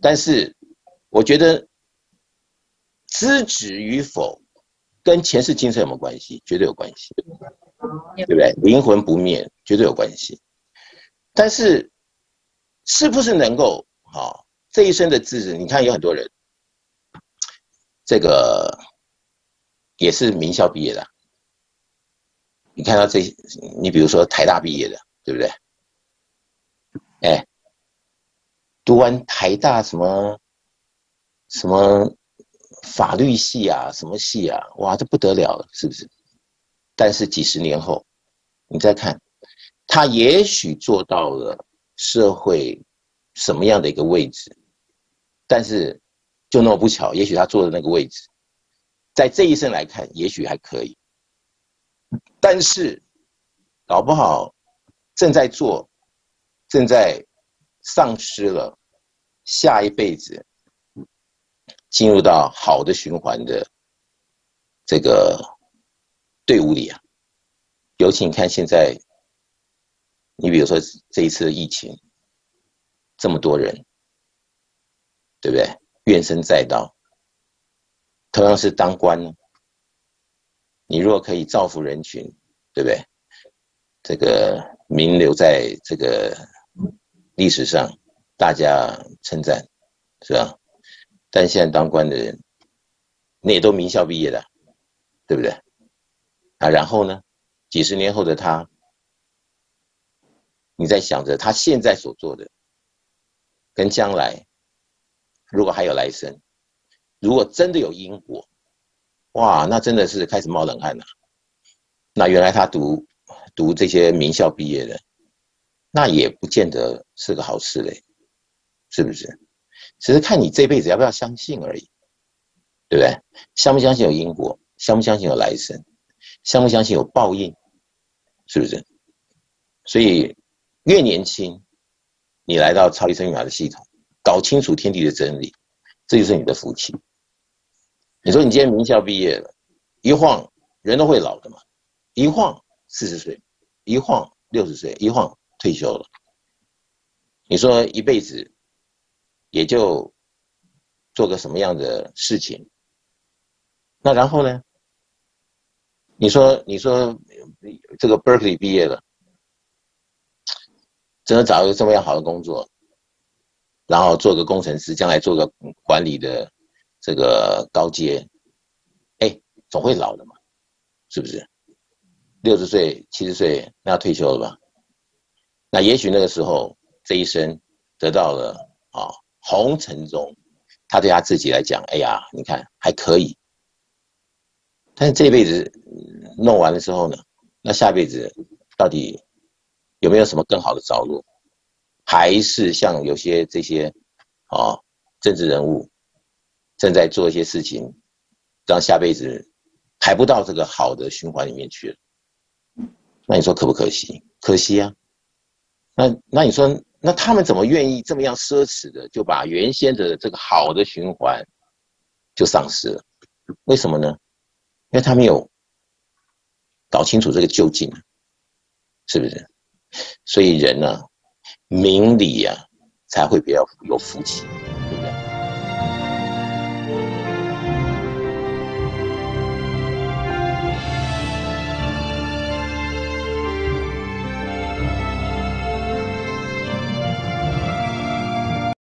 但是我觉得资质与否跟前世今生有没有关系？绝对有关系，对不对？灵魂不灭绝对有关系。但是是不是能够这一生的资质？你看有很多人，这个也是名校毕业的，你看到你比如说台大毕业的，对不对？哎，读完台大什么法律系啊，什么系啊，哇，这不得了了，是不是？但是几十年后，你再看，他也许做到了社会什么样的一个位置，但是就那么不巧，也许他坐的那个位置，在这一生来看，也许还可以，但是搞不好正在丧失了下一辈子进入到好的循环的这个队伍里啊。尤其你看现在，你比如说这一次的疫情，这么多人，对不对？怨声载道。同样是当官呢，你如果可以造福人群，对不对？这个名留在这个历史上，大家称赞，是吧？但现在当官的人，那也都名校毕业的，对不对？然后呢，几十年后的他，你在想着他现在所做的，跟将来如果还有来生，如果真的有因果，哇，那真的是开始冒冷汗了。那原来他读这些名校毕业的，那也不见得是个好事嘞，是不是？只是看你这辈子要不要相信而已，对不对？相不相信有因果，相不相信有来生，相不相信有报应，是不是？所以越年轻，你来到超级生命码的系统，搞清楚天地的真理，这就是你的福气。你说你今天名校毕业了，一晃人都会老的嘛，一晃40岁，一晃60岁，一晃退休了。你说一辈子也就做个什么样的事情？那然后呢？你说这个 Berkeley 毕业了，真的找一个这么样好的工作，然后做个工程师，将来做个管理的这个高阶，总会老的嘛，是不是？60岁、70岁，那要退休了吧？那也许那个时候，这一生得到了红尘中，他对他自己来讲，哎呀，你看还可以。但是这辈子弄完了之后呢，那下辈子到底有没有什么更好的着落？还是像有些这些政治人物正在做一些事情，让下辈子排不到这个好的循环里面去了？那你说可不可惜？可惜啊。那你说，那他们怎么愿意这么样奢侈的就把原先的这个好的循环就丧失了？为什么呢？因为他没有搞清楚这个究竟，是不是？所以人呢，明理才会比较有福气。